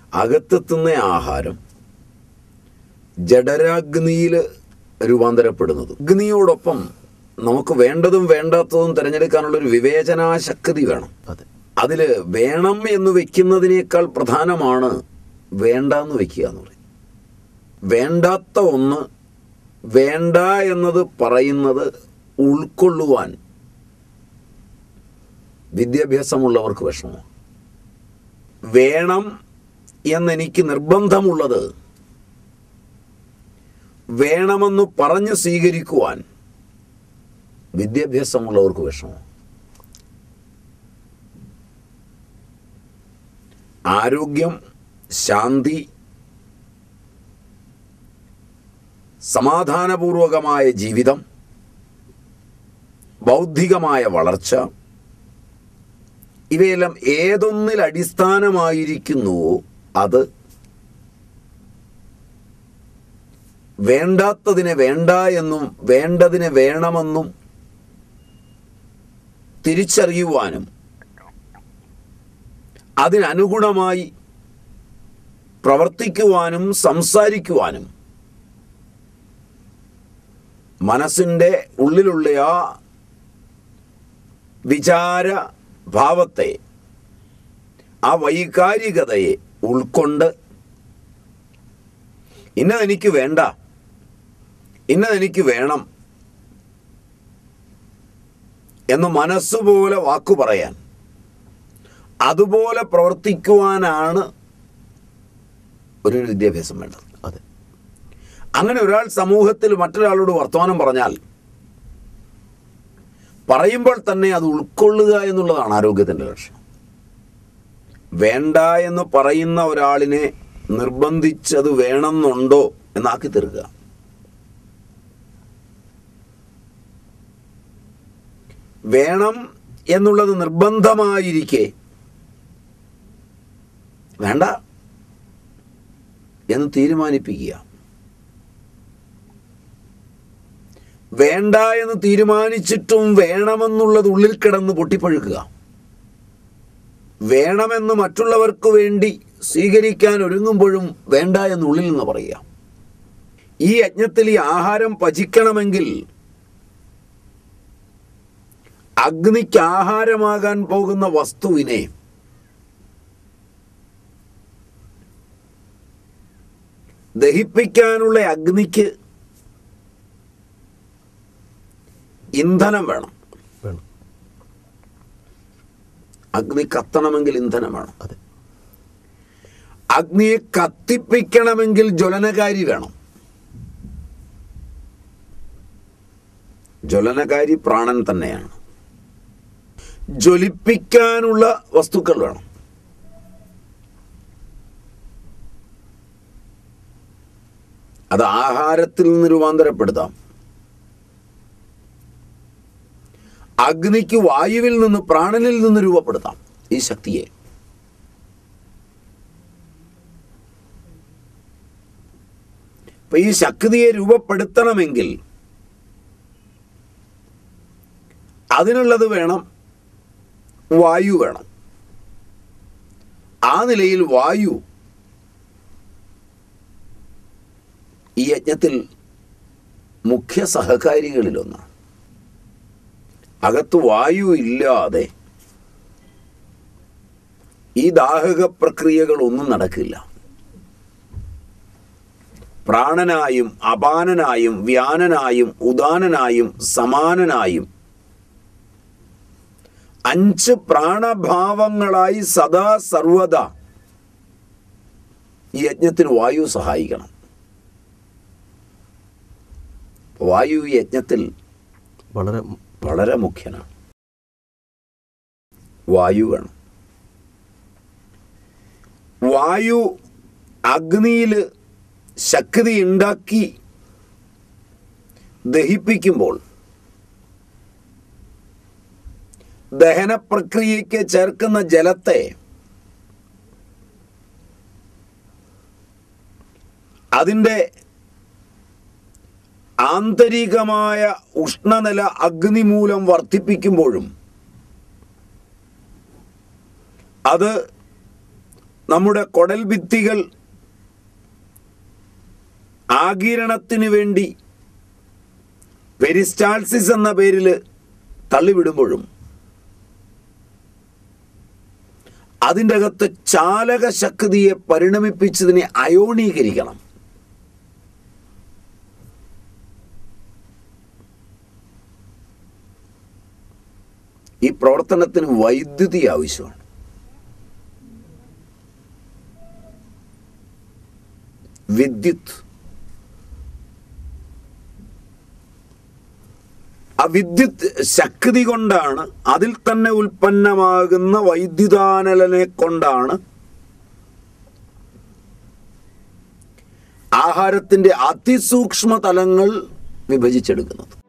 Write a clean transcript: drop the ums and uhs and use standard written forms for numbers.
അകത്തെത്തുന്ന ആഹാരം ജഠരാഗ്നിയിൽ രൂപാന്തരപ്പെടുന്നത്. അഗ്നിയോടൊപ്പം നമുക്ക് വേണ്ടതും വേണ്ടാത്തതും തിരഞ്ഞെടുക്കാനുള്ളൊരു വിവേചനാശക്തി വേണം. അതിൽ വേണം എന്ന് വെക്കുന്നതിനേക്കാൾ പ്രധാനമാണ് വേണ്ടാന്ന് വെക്കുക എന്ന് പറയും. വേണ്ടാത്ത ഒന്ന് വേണ്ട എന്നത് പറയുന്നത് ഉൾക്കൊള്ളുവാൻ വിദ്യാഭ്യാസമുള്ളവർക്ക് വിഷമമാണ്. വേണം എന്നെനിക്ക് നിർബന്ധമുള്ളത് വേണമെന്ന് പറഞ്ഞ് സ്വീകരിക്കുവാൻ വിദ്യാഭ്യാസമുള്ളവർക്ക് വിഷമമാണ്. ആരോഗ്യം, ശാന്തി, സമാധാനപൂർവകമായ ജീവിതം, ബൗദ്ധികമായ വളർച്ച, ഇവയെല്ലാം ഏതൊന്നിൽ അടിസ്ഥാനമായിരിക്കുന്നുവോ അത് വേണ്ടാത്തതിനെ വേണ്ട എന്നും വേണ്ടതിനെ വേണമെന്നും തിരിച്ചറിയുവാനും അതിനനുഗുണമായി പ്രവർത്തിക്കുവാനും സംസാരിക്കുവാനും മനസ്സിൻ്റെ ഉള്ളിലുള്ള ആ വിചാര ഭാവത്തെ, ആ വൈകാരികതയെ ഉൾക്കൊണ്ട് ഇന്നതെനിക്ക് വേണ്ട, ഇന്നതെനിക്ക് വേണം എന്ന് മനസ്സുപോലെ വാക്കു പറയാൻ, അതുപോലെ പ്രവർത്തിക്കുവാനാണ് ഒരു വിദ്യാഭ്യാസം വേണ്ടത്. അതെ. അങ്ങനെ ഒരാൾ സമൂഹത്തിൽ മറ്റൊരാളോട് വർത്തമാനം പറഞ്ഞാൽ പറയുമ്പോൾ തന്നെ അത് ഉൾക്കൊള്ളുക എന്നുള്ളതാണ് ആരോഗ്യത്തിൻ്റെ ലക്ഷണം. വേണ്ട എന്ന് പറയുന്ന ഒരാളിനെ നിർബന്ധിച്ചത് വേണമെന്നുണ്ടോ എന്നാക്കി തീർക്കുക. വേണം എന്നുള്ളത് നിർബന്ധമായിരിക്കെ വേണ്ട എന്ന് തീരുമാനിപ്പിക്കുക. വേണ്ട എന്ന് തീരുമാനിച്ചിട്ടും വേണമെന്നുള്ളത് ഉള്ളിൽ കിടന്ന് പൊട്ടിപ്പഴുക്കുക. വേണമെന്ന് മറ്റുള്ളവർക്ക് വേണ്ടി സ്വീകരിക്കാൻ ഒരുങ്ങുമ്പോഴും വേണ്ട എന്നുള്ളിൽ നിന്ന് പറയുക. ഈ യജ്ഞത്തിൽ ഈ ആഹാരം പചിക്കണമെങ്കിൽ അഗ്നിക്ക് ആഹാരമാകാൻ പോകുന്ന വസ്തുവിനെ ദഹിപ്പിക്കാനുള്ള അഗ്നിക്ക് ഇന്ധനം വേണം. അഗ്നി കത്തണമെങ്കിൽ ഇന്ധനം വേണം. അഗ്നിയെ കത്തിപ്പിക്കണമെങ്കിൽ ജ്വലനകാരി വേണം. ജ്വലനകാരി പ്രാണൻ തന്നെയാണ്. ജ്വലിപ്പിക്കാനുള്ള വസ്തുക്കൾ വേണം. അത് ആഹാരത്തിൽ നിന്ന് രൂപാന്തരപ്പെടുത്താം. അഗ്നിക്ക് വായുവിൽ നിന്ന്, പ്രാണനിൽ നിന്ന് രൂപപ്പെടുത്താം ഈ ശക്തിയെ. അപ്പൊ ഈ ശക്തിയെ രൂപപ്പെടുത്തണമെങ്കിൽ അതിനുള്ളത് വേണം, വായു വേണം. ആ നിലയിൽ വായു ഈ യജ്ഞത്തിൽ മുഖ്യ സഹകാരികളിലൊന്നാണ്. അകത്ത് വായു ഇല്ലാതെ ഈ ദാഹക പ്രക്രിയകളൊന്നും നടക്കില്ല. പ്രാണനായും അപാനനായും വ്യാനനായും ഉദാനനായും സമാനനായും 5 പ്രാണഭാവങ്ങളായി സദാ സർവദാ ഈ യജ്ഞത്തിന് വായു സഹായിക്കണം. വായു ഈ യജ്ഞത്തിൽ വളരെ മുഖ്യനാണ്. വായു വേണം. വായു അഗ്നിയിൽ ശക്തി ഉണ്ടാക്കി ദഹിപ്പിക്കുമ്പോൾ ദഹന പ്രക്രിയയ്ക്ക് ചേർക്കുന്ന ജലത്തെ അതിൻ്റെ ആന്തരികമായ ഉഷ്ണനില അഗ്നി മൂലം വർദ്ധിപ്പിക്കുമ്പോഴും അത് നമ്മുടെ കുടൽ ഭിത്തികൾ ആഗിരണത്തിന് വേണ്ടി പെരിസ്റ്റാൾസിസ് എന്ന പേരിൽ തള്ളിവിടുമ്പോഴും അതിൻ്റെ അകത്ത് ചാലക ശക്തിയെ പരിണമിപ്പിച്ചതിനെ അയോണീകരിക്കണം. ഈ പ്രവർത്തനത്തിന് വൈദ്യുതി ആവശ്യമാണ്. വിദ്യുത്. ആ വിദ്യുത് ശക്തി കൊണ്ടാണ്, അതിൽ തന്നെ ഉൽപ്പന്നമാകുന്ന വൈദ്യുതാനലനെ കൊണ്ടാണ് ആഹാരത്തിൻ്റെ അതിസൂക്ഷ്മ തലങ്ങൾ വിഭജിച്ചെടുക്കുന്നത്.